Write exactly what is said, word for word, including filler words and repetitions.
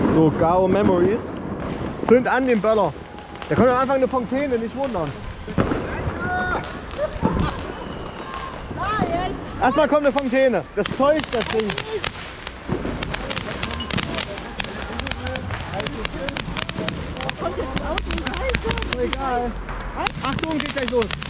So, Gao Memories. Zünd an den Böller. Da kommt am Anfang eine Fontäne, nicht wundern. Erstmal kommt eine Fontäne. Das täuscht das Ding. Kommt jetzt aus dem Egal. Achtung, geht gleich los.